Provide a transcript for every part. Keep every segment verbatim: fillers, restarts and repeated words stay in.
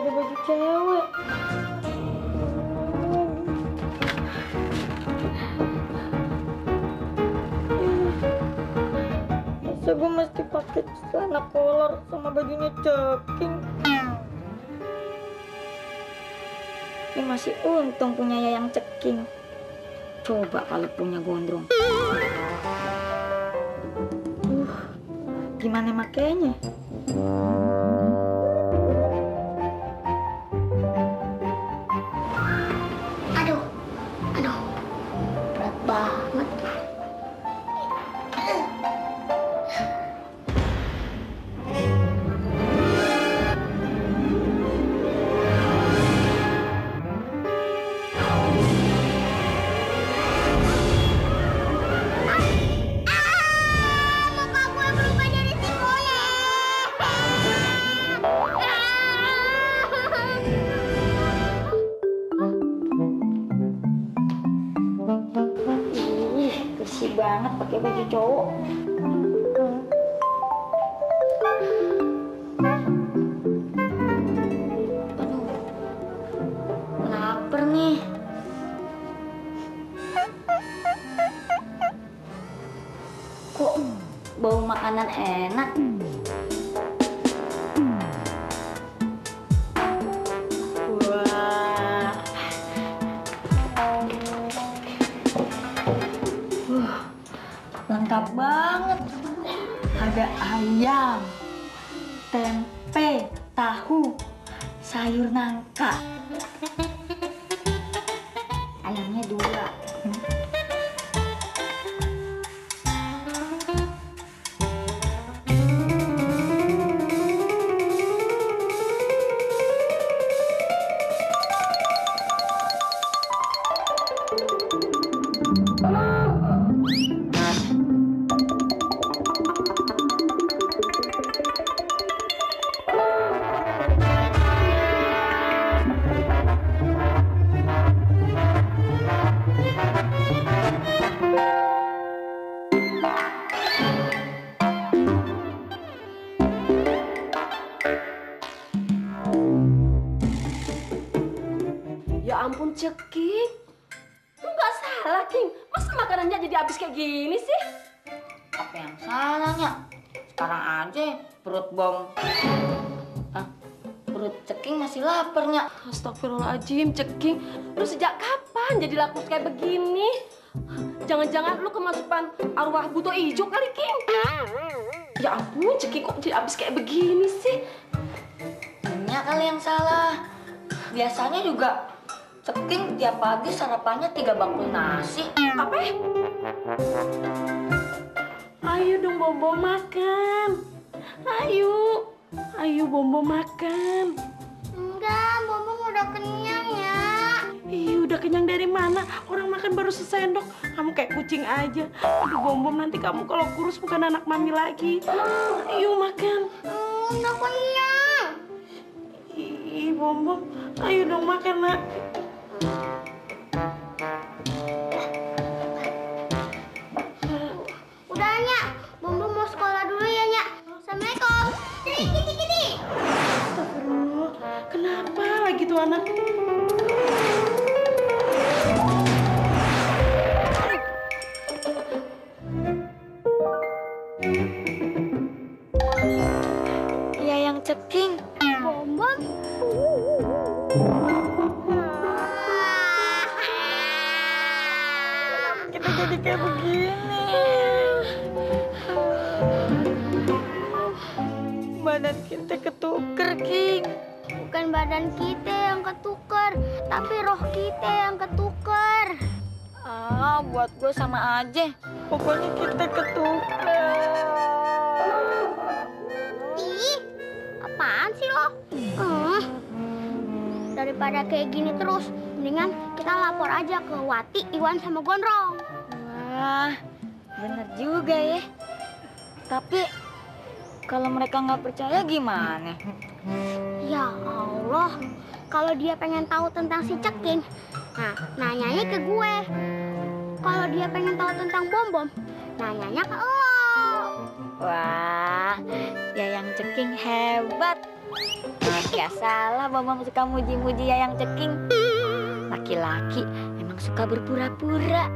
pakai baju cewek. Masa gue mesti pakai celana kolor sama bajunya Ceking? Ini masih untung punya Yayang Ceking. Coba kalau punya Gondrong. Uh, gimana makainya? Aduh, aduh, berat banget. Banget pakai baju cowok. Aduh, lapar nih. Kok bau makanan enak? Wah. Lengkap banget. Ada ayam, tempe, tahu, sayur nangka. Ayamnya dua. Ya ampun Ceking, lu nggak salah King. Masa makanannya jadi habis kayak gini sih? Apa yang salahnya? Sekarang aja perut bom. Ah, perut Ceking masih laparnya. Astagfirullahaladzim Ceking, lu sejak kapan jadi laku kayak begini? Jangan-jangan lu kemasukan arwah buto ijo kali King? Ya ampun Ceking, kok jadi habis kayak begini sih? Banyak kali yang salah. Biasanya juga Ceking tiap pagi sarapannya tiga bakul nasi. Apa? Ayo dong Bobo makan. Ayo, ayo Bobo makan. Enggak, Bobo udah kenyang ya. Ih, udah kenyang dari mana? Orang makan baru sesendok. Kamu kayak kucing aja. Aduh Bom-Bom, nanti kamu kalau kurus bukan anak mami lagi. Ayo makan. Hmm, udah kenyang. Ih, Bom-Bom, ayo dong makan nak. Udah Nyak, Bobo mau sekolah dulu ya Nyak. Assalamualaikum. Kiti kiti. Astagfirullah, kenapa lagi tuh anak? Yayang Ceking. Bom-Bom. Kita jadi kayak begini. Badan kita ketuker, King. Bukan badan kita yang ketuker, tapi roh kita yang ketuker. Ah, buat gue sama aja. Pokoknya kita ketuker. Ih, apaan sih lo? Hmm. Daripada kayak gini terus, mendingan kita lapor aja ke Wati, Iwan, sama Gondrong. Wah, bener juga ya. Tapi kalau mereka nggak percaya gimana? Ya Allah, kalau dia pengen tahu tentang si Ceking, nah nanyanya ke gue. Kalau dia pengen tahu tentang Bom-Bom, nanyanya ke lo. Wah, Yayang Ceking hebat. Gak salah Bambang suka muji-muji Yayang Ceking. Laki-laki emang suka berpura-pura.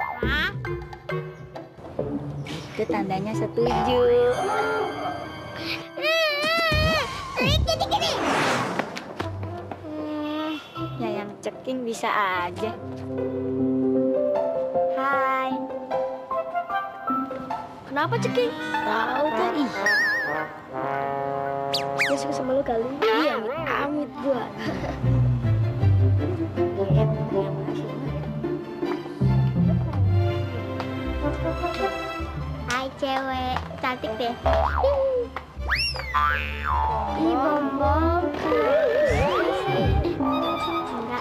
Itu tandanya setuju. Hmm, Yayang Ceking bisa aja. Hai. Kenapa Ceking? Tahu kan? Ih, Dia suka sama lu kali. Iya, amit gua. Hai cewek, cantik deh. Ih, Bombom. Enggak.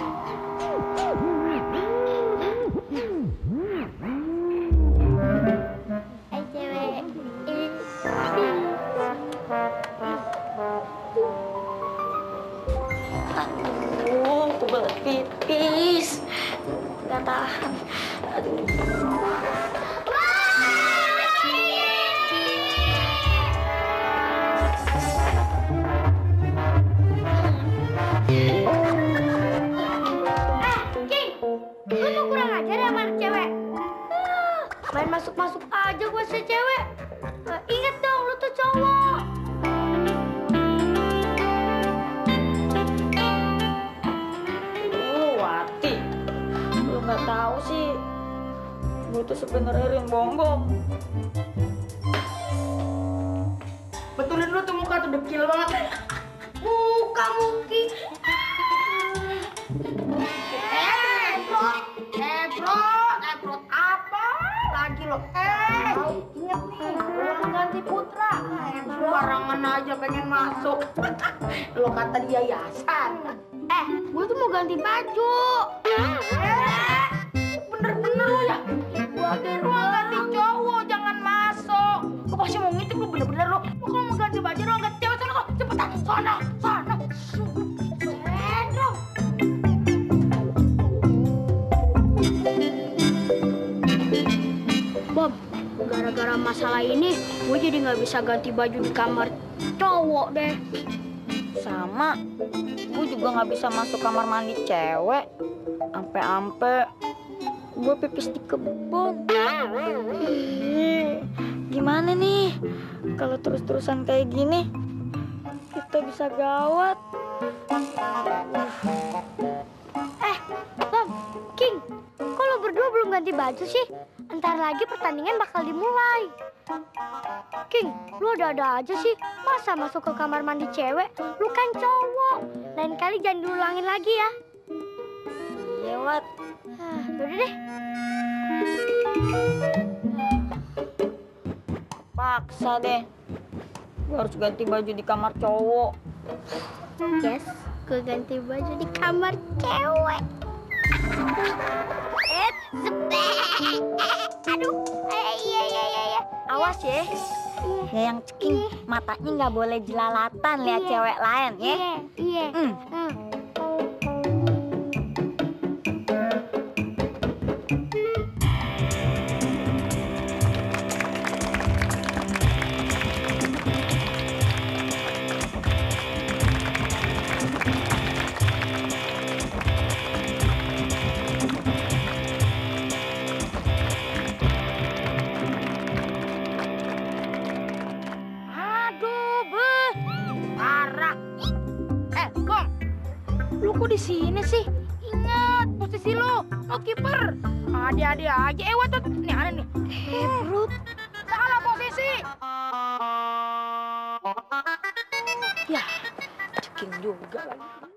Hai cewek. aduh, kebelet pipis. Gak tahan. Aduh. Lu mau kurang ajar ya sama anak cewek? Main masuk-masuk aja gue si cewek. Eh, ingat dong, lu tuh cowok. Lu Wati, lu nggak tahu sih, gue tuh sebenarnya Rin Bongbong. Betulin lu tuh muka tuh dekil banget. Muka muki. Eh, bro. Eh, bro. Eh, bro. Apa lagi lo? Eh, ingat nih, belum ganti putra. Eh, bro. Barangan aja pengen masuk. Lo kata dia yayasan. Eh, gue tuh mau ganti baju. Eh, bener-bener lo ya. Gua di ruang ganti cowok, jangan masuk. Gua pasti mau ngintip lu bener-bener lo. Lo kalau mau ganti baju ruang ganti cewek sana kok. Cepetan, sana, sana. Eh, bro. Bob, gara-gara masalah ini, gue jadi nggak bisa ganti baju di kamar cowok deh. Sama, gue juga nggak bisa masuk kamar mandi cewek. Ampe-ampe gue pipis di kebun. Ih, gimana nih? Kalau terus-terusan kayak gini, kita bisa gawat. Eh, Bob, King, kok lo berdua belum ganti baju sih? Ntar lagi pertandingan bakal dimulai. King, lu ada-ada aja sih. Masa masuk ke kamar mandi cewek? Lu kan cowok. Lain kali jangan diulangin lagi ya. Iya, Wat. Ah, yaudah deh. Paksa deh. Gue harus ganti baju di kamar cowok. Yes, gue ganti baju di kamar cewek. Eh, sepek. Aduh, eh, iya, iya, iya, iya. Awas ya. Yayang Ceking, matanya nggak boleh jelalatan lihat Iya. cewek lain ya. Iya, iya. Hmm. Hmm. Aduh, beh. Parah. Eh, Kong. Lu kok di sini sih? Ingat posisi lu. Lu kiper. Adi-adi aja. Eh, waduh. Nih, ada nih. Eh, Brut. Salah posisi. Ya, Ceking juga lagi.